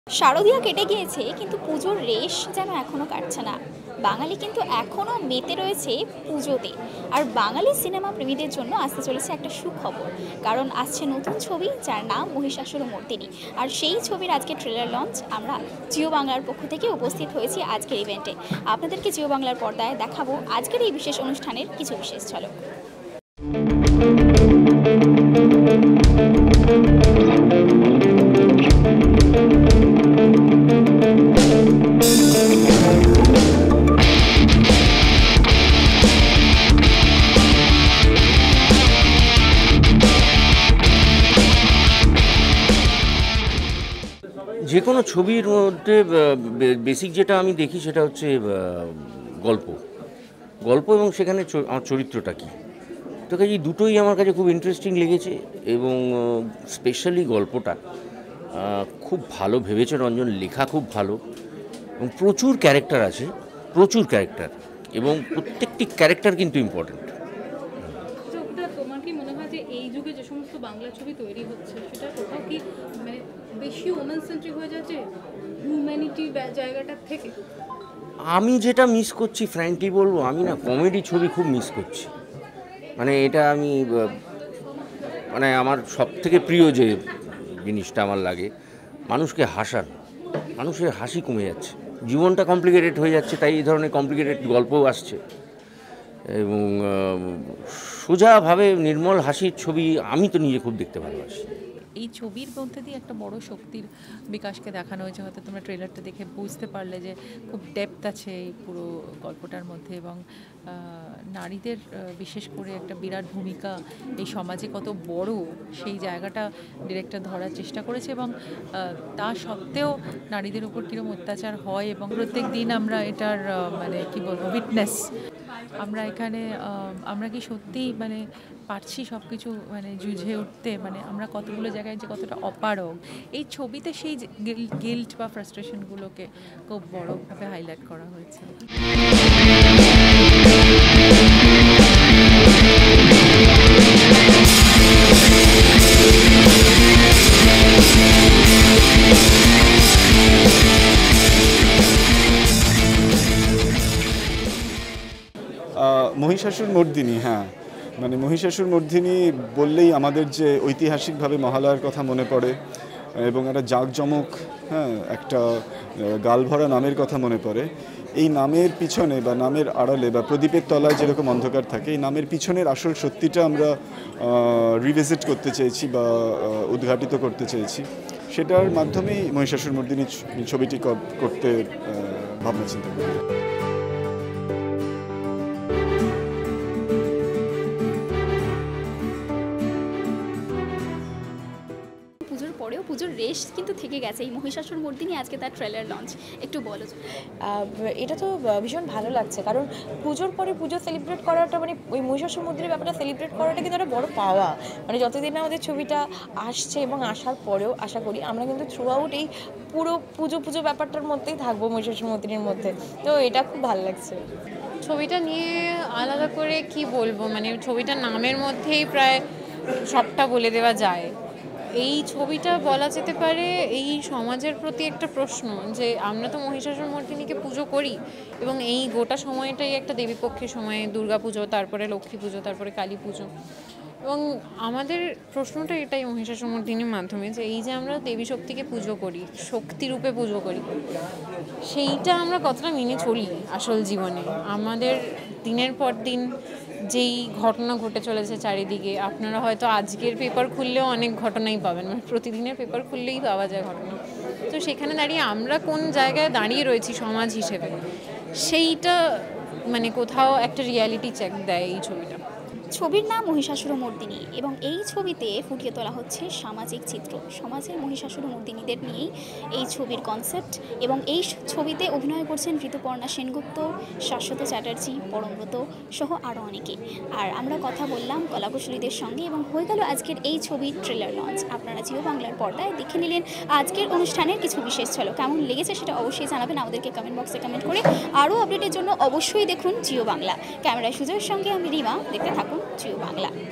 শারদীয়া কেটে গিয়েছে কিন্তু পুজোর রেশ যেন এখনো কাটছে না। বাঙালি কিন্তু এখনো মেতে রয়েছে পুজোতে। আর বাঙালি সিনেমা প্রেমীদের জন্য আসতে চলেছে একটা সুখবর, কারণ আসছে নতুন ছবি যার নাম মহিষাসুর মর্দিনী। আর সেই ছবির আজকে ট্রেলার লঞ্চ আমরা জিও বাংলার পক্ষ থেকে উপস্থিত হয়েছি আজকের ইভেন্টে। আপনাদেরকে জিও বাংলার পর্দায় দেখাবো আজকের এই বিশেষ অনুষ্ঠানের কিছু বিশেষ ঝলক। যে কোনো ছবির মধ্যে বেসিক যেটা আমি দেখি সেটা হচ্ছে গল্প গল্প এবং সেখানে আমার চরিত্রটা কী। তো কাজে দুটোই আমার কাছে খুব ইন্টারেস্টিং লেগেছে এবং স্পেশালি গল্পটা খুব ভালো ভেবেছে রঞ্জন, লেখা খুব ভালো এবং প্রচুর ক্যারেক্টার আছে, প্রচুর ক্যারেক্টার, এবং প্রত্যেকটি ক্যারেক্টার কিন্তু ইম্পর্টেন্ট। তোমার কি মনে হয় যে এই যুগে যে সমস্ত বাংলা ছবি তৈরি হচ্ছে সেটা কোথাও কি মানে বেশি ওমেন সেন্ট্রিক হয়ে যাচ্ছে হিউম্যানিটি জায়গাটার থেকে? আমি যেটা মিস করছি ফ্র্যাঙ্কলি বলবো, আমি না কমেডি ছবি খুব মিস করছি। মানে এটা আমি মানে আমার সব থেকে প্রিয় যে জিনিসটা আমার লাগে মানুষকে হাসানো। মানুষের হাসি কমে যাচ্ছে, জীবনটা কমপ্লিকেটেড হয়ে যাচ্ছে, তাই এই ধরনের কমপ্লিকেটেড গল্পও আসছে এবং সোজাভাবে নির্মল হাসির ছবি আমি তো নিজে খুব দেখতে ভালোবাসি। এই ছবির মধ্যে দিয়ে একটা বড় শক্তির বিকাশকে দেখানো হয়েছে। হয়তো তোমরা ট্রেলারটা দেখে বুঝতে পারলে যে খুব ডেপথ আছে এই পুরো গল্পটার মধ্যে, এবং নারীদের বিশেষ করে একটা বিরাট ভূমিকা এই সমাজে কত বড় সেই জায়গাটা ডিরেক্টর ধরার চেষ্টা করেছে, এবং তা সত্ত্বেও নারীদের উপর কীরকম অত্যাচার হয় এবং প্রত্যেক দিন আমরা এটার মানে কী বলবো উইটনেস। আমরা এখানে আমরা কি সত্যিই মানে পারছি সব কিছু মানে যুঝে উঠতে, মানে আমরা কতগুলো জায়গায় যে কতটা অপারগ এই ছবিতে সেই গিল্ট বা ফ্রাস্ট্রেশনগুলোকে খুব বড়ভাবে হাইলাইট করা হয়েছে। মহিষাসুর মর্দিনী, হ্যাঁ, মানে মহিষাসুর মর্দিনী বললেই আমাদের যে ঐতিহাসিকভাবে মহালয়ার কথা মনে পড়ে এবং একটা জাঁকজমক, হ্যাঁ, একটা গালভরা নামের কথা মনে পড়ে। এই নামের পিছনে বা নামের আড়ালে বা প্রদীপের তলায় যেরকম অন্ধকার থাকে, এই নামের পিছনের আসল সত্যিটা আমরা রিভিজিট করতে চেয়েছি বা উদ্ঘাটিত করতে চেয়েছি। সেটার মাধ্যমেই মহিষাসুর মর্দিনী ছবিটি করতে ভাবনা চিন্তা করি। পুজোর রেশ কিন্তু থেকে গেছে, এই মহিষাসুর মর্দিনী আজকে তার ট্রেলার লঞ্চ, একটু বলো। এটা তো ভীষণ ভালো লাগছে, কারণ পুজোর পরে পুজো সেলিব্রেট করাটা মানে ওই মহিষাসুর মর্দিনীর ব্যাপারটা সেলিব্রেট করাটা কিন্তু একটা বড় পাওয়া। মানে যতদিন আমাদের ছবিটা আসছে এবং আসার পরেও আশা করি আমরা কিন্তু থ্রু আউট এই পুরো পুজো ব্যাপারটার মধ্যেই থাকবো, মহিষাসুর মর্দিনীর মধ্যে। তো এটা খুব ভালো লাগছে। ছবিটা নিয়ে আলাদা করে কি বলবো, মানে ছবিটার নামের মধ্যেই প্রায় সবটা বলে দেওয়া যায়। এই ছবিটা বলা যেতে পারে এই সমাজের প্রতি একটা প্রশ্ন, যে আমরা তো মহিষাসুর মর্দিনীকে পুজো করি এবং এই গোটা সময়টাই একটা দেবীপক্ষের সময়, দুর্গা পুজো, তারপরে লক্ষ্মী পুজো, তারপরে কালী পুজো, এবং আমাদের প্রশ্নটা এটাই মহিষাসুর মর্দিনীর মাধ্যমে, যে এই যে আমরা দেবী শক্তিকে পুজো করি, শক্তিরূপে পুজো করি, সেইটা আমরা কতটা মেনে চলি আসল জীবনে। আমাদের দিনের পর দিন যেই ঘটনা ঘটে চলেছে চারিদিকে, আপনারা হয়তো আজকের পেপার খুললেও অনেক ঘটনাই পাবেন, মানে প্রতিদিনের পেপার খুললেই পাওয়া যায় ঘটনা। তো সেখানে দাঁড়িয়ে আমরা কোন জায়গায় দাঁড়িয়ে রয়েছি সমাজ হিসেবে, সেইটা মানে কোথাও একটা রিয়ালিটি চেক দেয় এই ছবিটা। ছবির নাম মহিষাসুর মর্দিনী এবং এই ছবিতে ফুটিয়ে তোলা হচ্ছে সামাজিক চিত্র, সমাজের মহিষাসুর মর্দিনীদের নিয়েই এই ছবির কনসেপ্ট। এবং এই ছবিতে অভিনয় করছেন ঋতুপর্ণা, সেনগুপ্ত, শাশ্বত চ্যাটার্জি, পরমব্রত সহ আরও অনেকে। আর আমরা কথা বললাম কলাকুশলীদের সঙ্গে এবং হয়ে গেল আজকের এই ছবির ট্রেলার লঞ্চ। আপনারা জিও বাংলার পর্দায় দেখে নিলেন আজকের অনুষ্ঠানের কিছু বিশেষ ঝলক। কেমন লেগেছে সেটা অবশ্যই জানাবেন আমাদেরকে কমেন্ট বক্সে কমেন্ট করে। আরও আপডেটের জন্য অবশ্যই দেখুন জিও বাংলা। ক্যামেরায় সুজয়ের সঙ্গে আমি রিমা, দেখতে থাকুন জিও বাংলা।